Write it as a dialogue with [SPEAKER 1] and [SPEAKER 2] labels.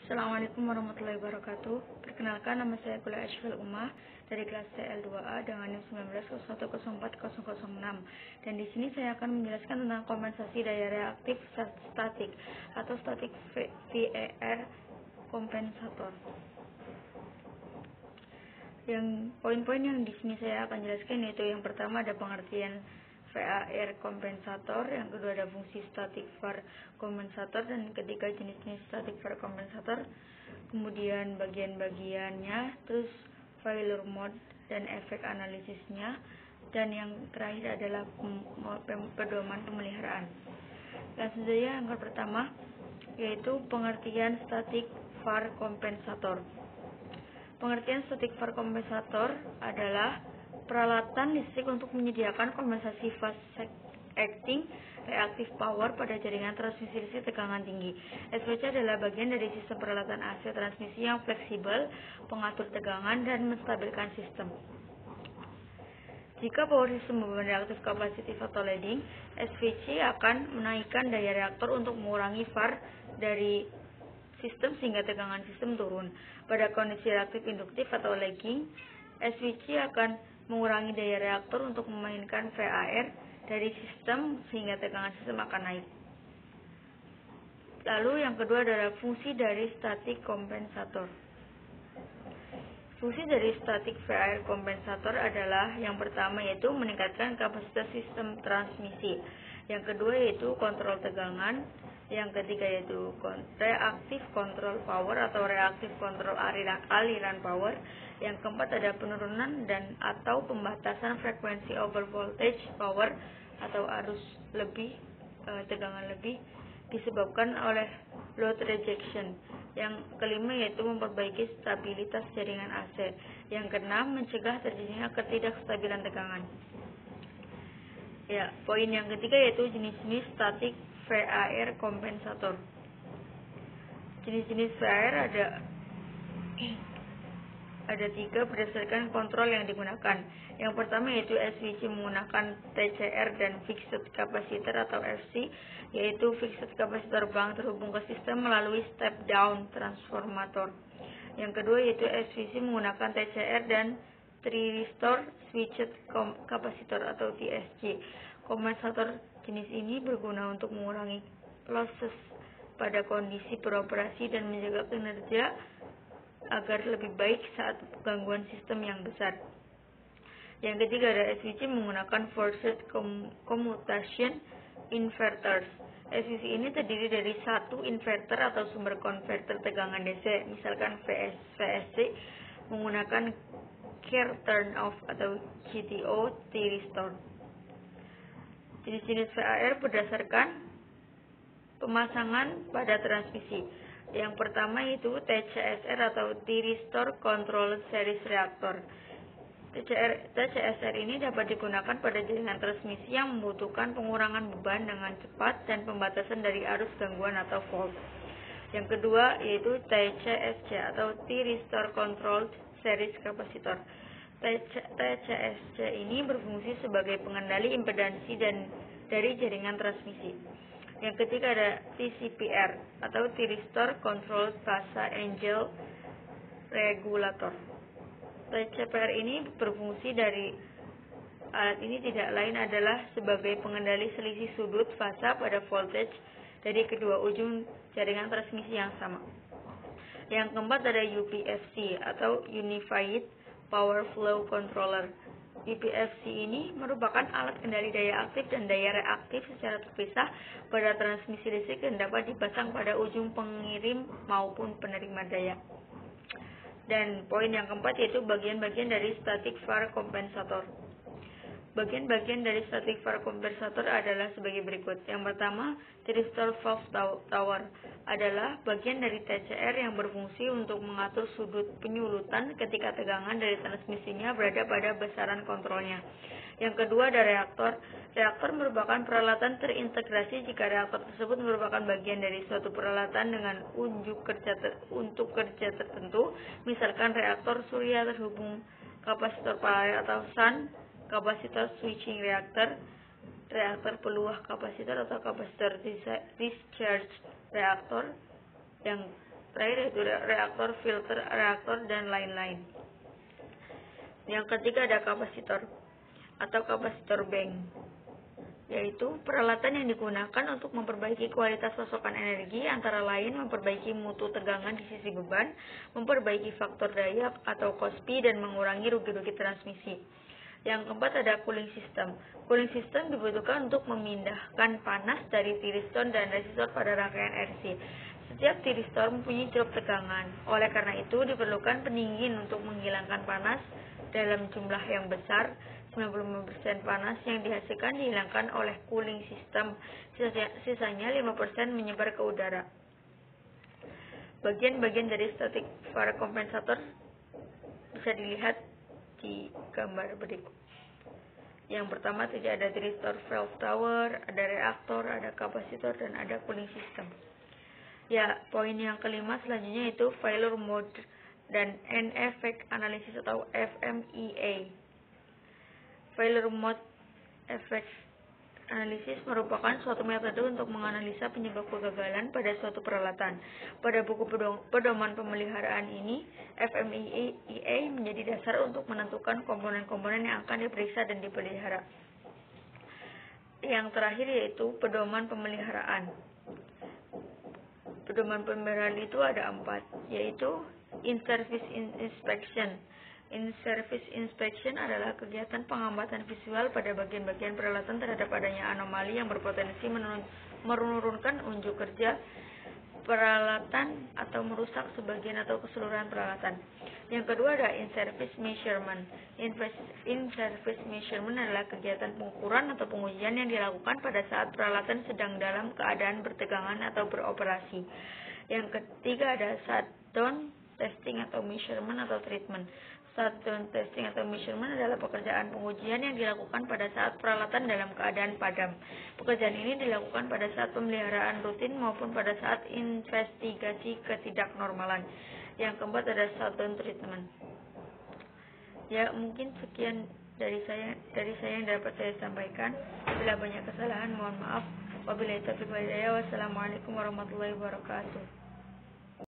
[SPEAKER 1] Assalamualaikum warahmatullahi wabarakatuh. Perkenalkan, nama saya Kuliah Ashfil Umar dari kelas CL2A dengan NIM 1901040006. Dan di sini saya akan menjelaskan tentang kompensasi daya reaktif statik atau static VAR kompensator. Yang poin-poin yang di sini saya akan jelaskan yaitu yang pertama ada pengertian VAR kompensator, yang kedua ada fungsi static VAR kompensator, dan ketiga jenis-jenis static VAR kompensator, kemudian bagian-bagiannya, terus failure mode dan efek analisisnya, dan yang terakhir adalah pedoman pemeliharaan. Langsung saja yang pertama yaitu pengertian static VAR kompensator. Pengertian static VAR kompensator adalah peralatan listrik untuk menyediakan kompensasi fast acting reactive power pada jaringan transmisi listrik tegangan tinggi. SVC adalah bagian dari sistem peralatan AC transmisi yang fleksibel, pengatur tegangan, dan menstabilkan sistem. Jika power system beban reaktif kapasitif atau leading, SVC akan menaikkan daya reaktor untuk mengurangi VAR dari sistem sehingga tegangan sistem turun. Pada kondisi reaktif induktif atau lagging, SVC akan mengurangi daya reaktor untuk memainkan VAR dari sistem sehingga tegangan sistem akan naik. Lalu yang kedua adalah fungsi dari static kompensator. Fungsi dari static VAR kompensator adalah yang pertama yaitu meningkatkan kapasitas sistem transmisi. Yang kedua yaitu kontrol tegangan. Yang ketiga yaitu reaktif kontrol power atau reaktif kontrol aliran power. Yang keempat ada penurunan dan atau pembatasan frekuensi over voltage power atau arus lebih, tegangan lebih disebabkan oleh load rejection. Yang kelima yaitu memperbaiki stabilitas jaringan AC. Yang keenam mencegah terjadinya ketidakstabilan tegangan. Ya, poin yang ketiga yaitu jenis-jenis static VAR kompensator. Jenis-jenis VAR ada tiga berdasarkan kontrol yang digunakan. Yang pertama yaitu SVC menggunakan TCR dan fixed capacitor atau FC, yaitu fixed capacitor bank terhubung ke sistem melalui step down transformator. Yang kedua yaitu SVC menggunakan TCR dan thyristor switched capacitor atau TSC. Kompensator jenis ini berguna untuk mengurangi losses pada kondisi beroperasi dan menjaga kinerja agar lebih baik saat gangguan sistem yang besar. Yang ketiga ada SVC menggunakan forced commutation inverters. SVC ini terdiri dari satu inverter atau sumber konverter tegangan DC, misalkan VSC, menggunakan care turn off atau GTO thyristor. Jenis-jenis VAR berdasarkan pemasangan pada transmisi. Yang pertama itu TCSR atau Thyristor Control Series Reactor. TCSR ini dapat digunakan pada jaringan transmisi yang membutuhkan pengurangan beban dengan cepat dan pembatasan dari arus gangguan atau fault. Yang kedua yaitu TCSC atau Thyristor Control Series Capacitor. TCSC ini berfungsi sebagai pengendali impedansi dari jaringan transmisi. Yang ketiga ada TCPR atau Thyristor Control Fase Angle Regulator. TCPR ini berfungsi dari alat ini tidak lain adalah sebagai pengendali selisih sudut fasa pada voltage dari kedua ujung jaringan transmisi yang sama. Yang keempat ada UPFC atau Unified Power Flow Controller. UPFC ini merupakan alat kendali daya aktif dan daya reaktif secara terpisah pada transmisi listrik dan dapat dipasang pada ujung pengirim maupun penerima daya. Dan poin yang keempat yaitu bagian-bagian dari static VAR kompensator. Bagian-bagian dari static VAR kompensator adalah sebagai berikut. Yang pertama, thyristor valve tower adalah bagian dari TCR yang berfungsi untuk mengatur sudut penyulutan ketika tegangan dari transmisinya berada pada besaran kontrolnya. Yang kedua ada reaktor. Reaktor merupakan peralatan terintegrasi jika reaktor tersebut merupakan bagian dari suatu peralatan dengan untuk kerja tertentu, misalkan reaktor surya terhubung kapasitor paralel atau SUN, kapasitor switching reaktor, reaktor peluah kapasitor atau kapasitor discharge reaktor. Yang terakhir yaitu reaktor, filter, reaktor, dan lain-lain. Yang ketiga ada kapasitor atau kapasitor bank, yaitu peralatan yang digunakan untuk memperbaiki kualitas pasokan energi, antara lain memperbaiki mutu tegangan di sisi beban, memperbaiki faktor daya atau KOSPI, dan mengurangi rugi-rugi transmisi. Yang keempat ada cooling system. Cooling system dibutuhkan untuk memindahkan panas dari tiristor dan resistor pada rangkaian RC. Setiap tiristor mempunyai drop tegangan. Oleh karena itu diperlukan pendingin untuk menghilangkan panas dalam jumlah yang besar. 95% panas yang dihasilkan dihilangkan oleh cooling system, sisanya 5% menyebar ke udara. Bagian-bagian dari static para kompensator bisa dilihat di gambar berikut. Yang pertama tidak ada tiristor valve tower, ada reaktor, ada kapasitor, dan ada cooling system. Ya, poin yang kelima selanjutnya itu failure mode dan end effect analysis atau FMEA. Failure mode effect analysis merupakan suatu metode untuk menganalisa penyebab kegagalan pada suatu peralatan. Pada buku pedoman pemeliharaan ini, FMEA menjadi dasar untuk menentukan komponen-komponen yang akan diperiksa dan dipelihara. Yang terakhir yaitu pedoman pemeliharaan. Pedoman pemeliharaan itu ada 4, yaitu in-service inspection. In-service inspection adalah kegiatan pengamatan visual pada bagian-bagian peralatan terhadap adanya anomali yang berpotensi menurunkan unjuk kerja peralatan atau merusak sebagian atau keseluruhan peralatan. Yang kedua ada in-service measurement. In-service measurement adalah kegiatan pengukuran atau pengujian yang dilakukan pada saat peralatan sedang dalam keadaan bertegangan atau beroperasi. Yang ketiga ada shutdown testing atau measurement atau treatment. Shutdown testing atau measurement adalah pekerjaan pengujian yang dilakukan pada saat peralatan dalam keadaan padam. Pekerjaan ini dilakukan pada saat pemeliharaan rutin maupun pada saat investigasi ketidaknormalan. Yang keempat ada shutdown treatment. Ya, mungkin sekian dari saya yang dapat saya sampaikan. Bila banyak kesalahan mohon maaf. Wabillahi taufiq wal hidayah. Wassalamualaikum warahmatullahi wabarakatuh.